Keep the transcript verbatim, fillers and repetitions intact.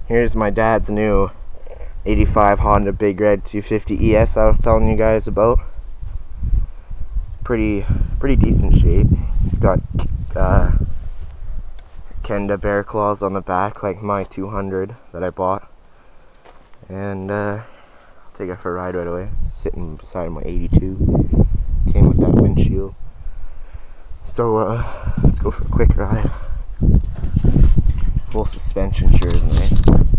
Here's my dad's new eighty-five Honda Big Red two fifty E S I was telling you guys about. Pretty, pretty decent shape. It's got uh, Kenda bear claws on the back like my two hundred that I bought. And uh, I'll take it for a ride right away. It's sitting beside my eighty-two. Came with that windshield. So uh, let's go for a quick ride. Full suspension sure is nice.